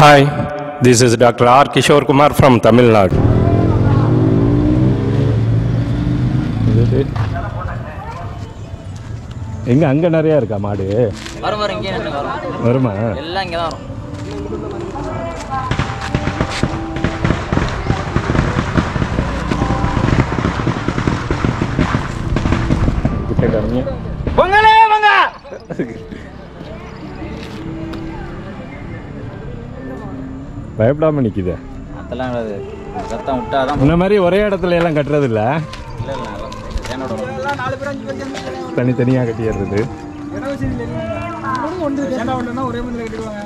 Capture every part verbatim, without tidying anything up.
Hi, this is Doctor R Kishore Kumar from Tamil Nadu. எங்க அங்க நிறைய இருக்கா மாடு? வரும் வரும் இங்கே வரும். வருமா? எல்லாம் இங்க தான் வரும். கிட்ட கம்மியா. பொங்கலே பொங்க. பயப்படாம நிக்குது. அதெல்லாம் கிடையாது. சத்தம் விட்டாதான். இந்த மாதிரி ஒரே இடத்துல எல்லாம் கட்டுறது இல்ல. இல்ல இல்ல. என்னோட எல்லாம் நாலு பேர் அஞ்சு பேர் தனித்தனியா கட்டிடுறது. ஒரே மந்தில கட்டிடுவாங்க.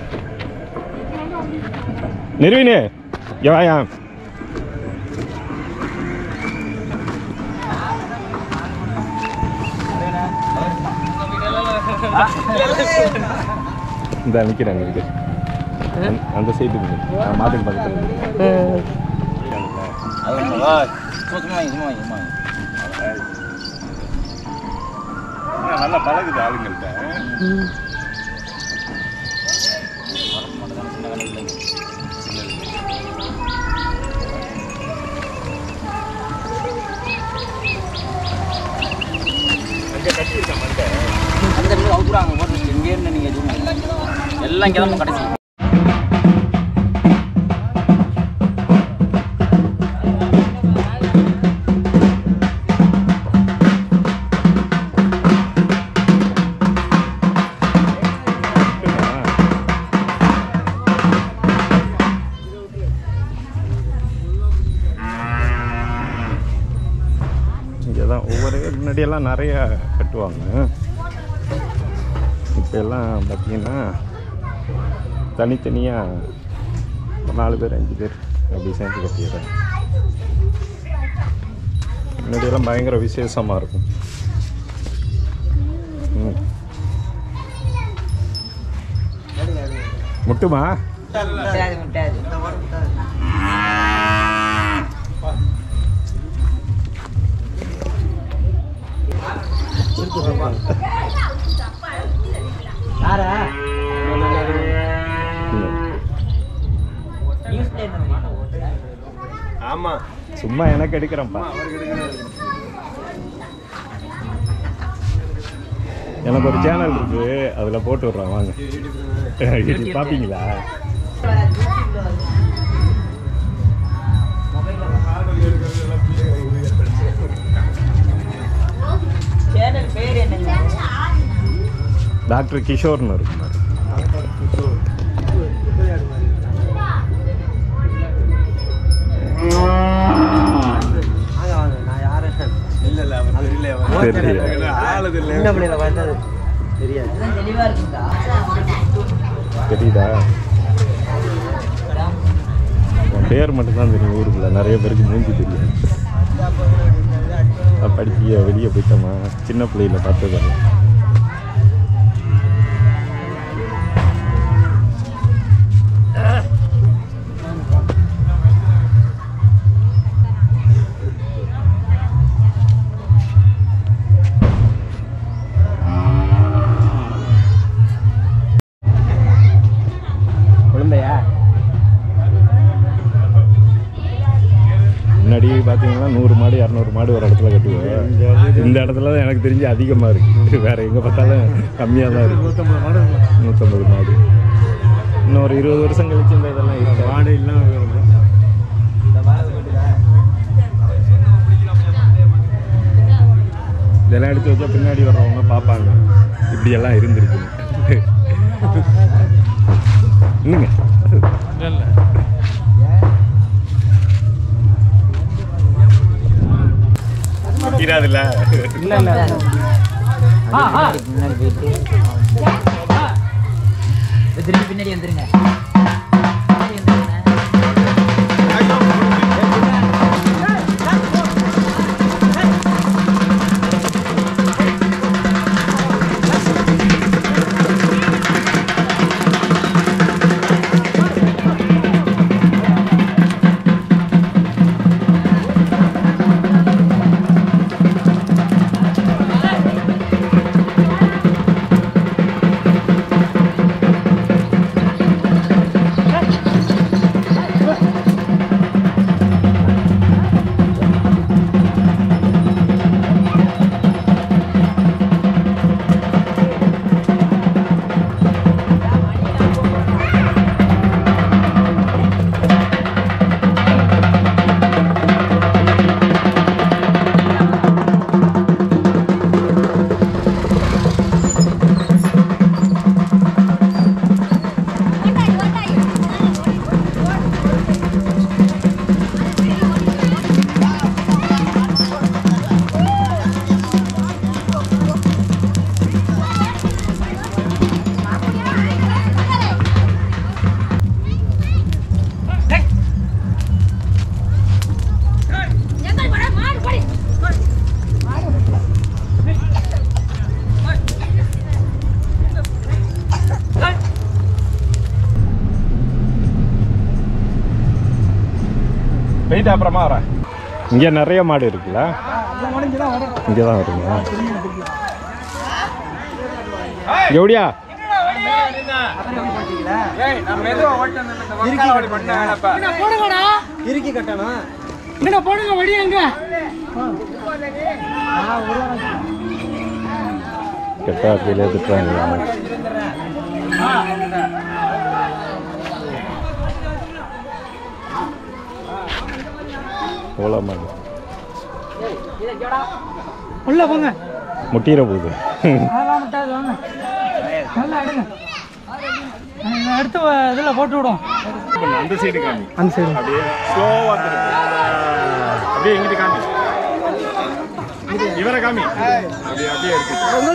நிறுவினே இங்க வாயா. இந்த நிக்கிறாங்க இங்க. அந்த சைடு மாட்டுக்கு பக்கத்துல. அது வா. சும்மா சும்மா சும்மா. நல்லா பழகுது ஆளுங்கள்ட்ட. அங்கே கட்டியிருக்க மண்டை அந்த இடத்துல அவுக்குறாங்க போட்டு இங்கே இருந்து நீங்கள் எல்லாம் இங்கே தான் கடைசி. ஒவ்வொரு முன்னாடியெல்லாம் நிறைய கட்டுவாங்க. இப்போ எல்லாம் பார்த்தீங்கன்னா தனித்தனியாக நாலு பேர் அஞ்சு பேர் அப்படி சேர்ந்து கட்டிடுறாங்க. முன்னாடியெல்லாம் பயங்கர விசேஷமாக இருக்கும். ம் முட்டுமா ஆமா சும்மா எனக்கு எடுக்கிறேன்ப்பா. எனக்கு ஒரு சேனல் இருக்கு, அதில் போட்டு விட்றேன் வாங்க. பார்ப்பீங்களா? டாக்டர் கிஷோர்னு இருக்கு. தெரியுதா? பேர் மட்டும்தான் தெரியும் ஊருக்குள்ள, நிறைய பேருக்கு மூஞ்சி தெரியும். படிக்க வெளியே போயிட்டோமா, சின்ன பிள்ளையில பார்த்ததெல்லாம். முன்னாடி பார்த்தீங்கன்னா நூறு மாடு இரநூறு மாடு ஒரு இடத்துல கட்டுவோம். இந்த இடத்துல தான் எனக்கு தெரிஞ்சு அதிகமாக இருக்குது. வேறு எங்கே பார்த்தாலும் கம்மியாக தான் இருக்குது. நூற்றம்பது மாடு நூற்றம்பது மாடு இன்னும் ஒரு இருபது வருஷம் கழிச்சு இந்த இதெல்லாம் இருக்குது. மாடு இல்லாமல் இதெல்லாம் எடுத்து வச்சா பின்னாடி வர்றவங்க பார்ப்பாங்க இப்படியெல்லாம் இருந்திருக்கு. இன்னுங்க இல்லை இல்ல இல்ல பின்னாடி வந்துருங்க. கட்டிட்டு அப்புறமா வரேன். இங்கே நிறைய மாடு இருக்குல்ல? இங்கே தான் வருங்களா? எப்படியா இறுக்கி கட்டணும். என்ன போடுங்க வடியங்க. கெட்டா கீழே எடுத்துட்டாங்க. போலாமா? உள்ள போங்க. முட்டிர போகுது. அதெல்லாம் முட்டாது வாங்க. நல்லா எடுங்க. எடுத்து இதில் போட்டு விடும். அந்த சைடு காமி. அந்த சைடு அப்படியே ஸ்லோவா திருப்பி. அப்படியே எங்கிட்ட காமி. இவரை காமி. அப்படியே அப்படியே இருக்கு.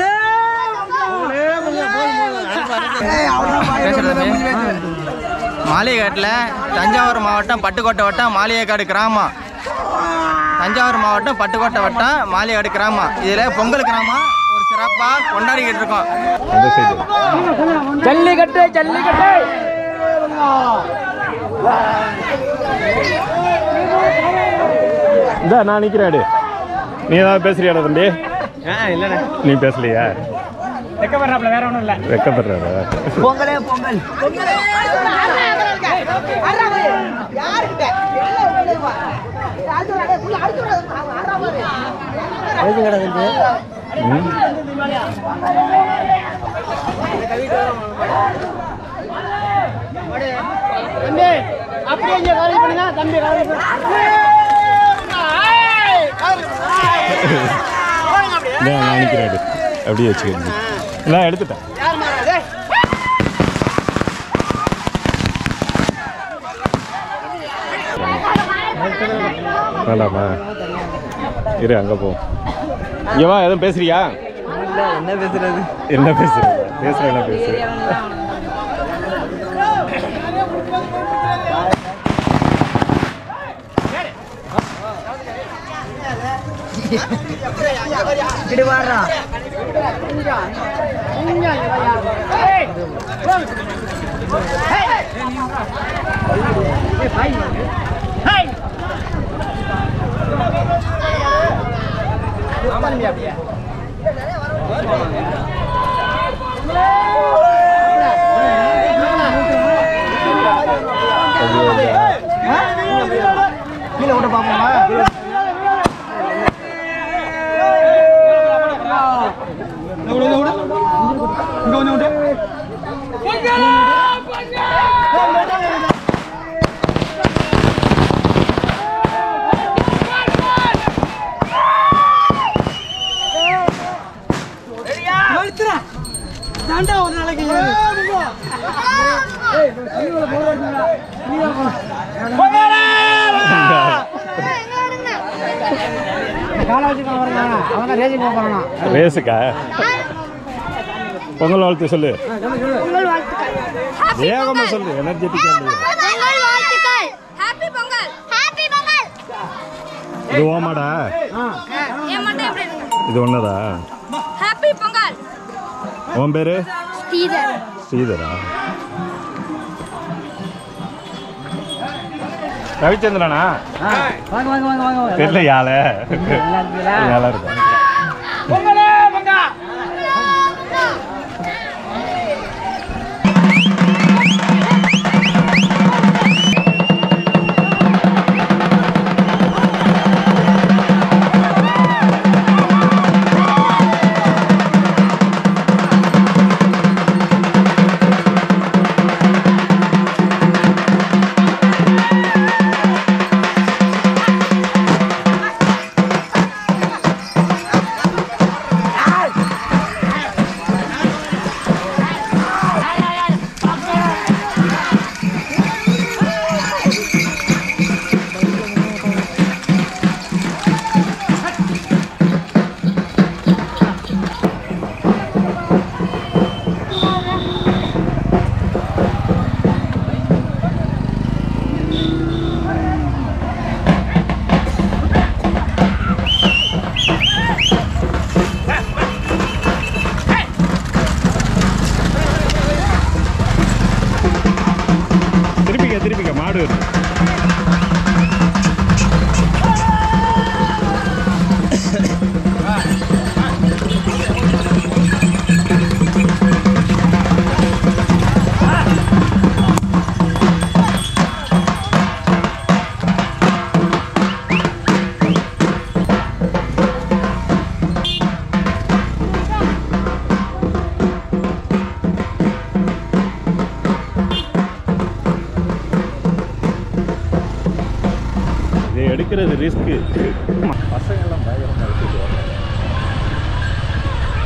மாளிகைக்காட்டில் தஞ்சாவூர் மாவட்டம் பட்டுக்கோட்டை வட்டம் மாளிகைக்காடு கிராமம். தஞ்சாவூர் மாவட்டம் பட்டுக்கோட்டை வட்டம் மாளிகைக்காடு கிராமம். இதில் பொங்கல் கிராமம் ஒரு சிறப்பாக கொண்டாடிக்கிட்டு இருக்கோம். அந்த சைடு ஜல்லிக்கட்டு ஜல்லிக்கட்டு. இந்த நான் நிற்கிறேன். நீ ஏதாவது பேசுறியாடா தம்பி? இல்லைண்ணே. நீ பேசலையா? வெக்கப்படுறாப்ல, வேற ஒன்றும் இல்லை. வெக்கப்படுறாரா? பொங்கலே பொங்கல். அப்படியே இங்க காலி பண்ணுங்க தம்பி. நான் நிற்கிறேன். அப்படியே வச்சுக்கோங்க. நான் எடுத்துட்டேன். வேண்டாமா? இரு அங்கே போ. இங்கே வா. எதுவும் பேசுறியா? என்ன பேசுறது? என்ன பேசுறது? பேசுற என்ன பேசு. இடி வாரா. கீழே விட்டு பாப்போமா? ஒரு நாளைக்கு ரேஸுக்கா? பொங்கல் வாழ்த்து சொல்லு. வேகமா சொல்லு. எனர்ஜெட்டிக்கா இது ஓமாடா? இது ஒன்னதா? உன் பேரு? ஸ்ரீதரா? ரவிச்சந்திரனா? தெரியல. யாழ யாழ இருக்கும்.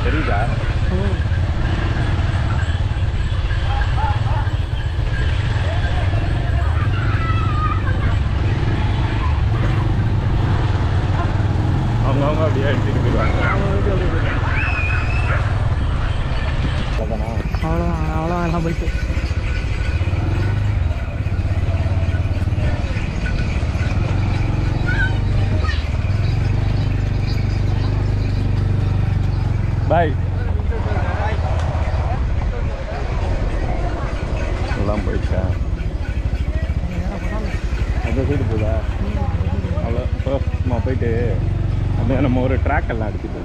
தெரியுதா? அவங்கவுங்க அப்படியே எடுத்துட்டு போயிடுவாங்க. அவ்வளோ அவ்வளோ எல்லாம் போயிட்டு பாய். எல்லாம் போயிடுச்சா? அந்த சைடு போதா? அவ்வளோ இப்போ நம்ம போயிட்டு அந்த நம்ம ஒரு ட்ராக் எல்லாம் அடிச்சுட்டு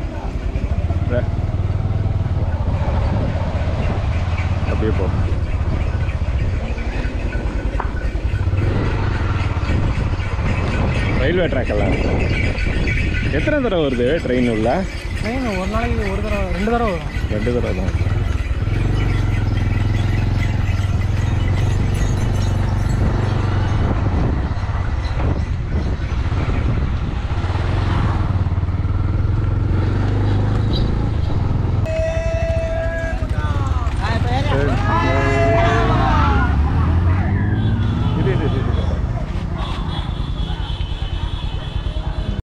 அப்படியே போ. ரயில்வே ட்ராக் எல்லாம் எத்தனை தடவை வருது ட்ரெயின் உள்ள? ட்ரெயின் ஒரு நாளைக்கு ஒரு தடவை ரெண்டு தடவை வரும். ரெண்டு தடவை தான்.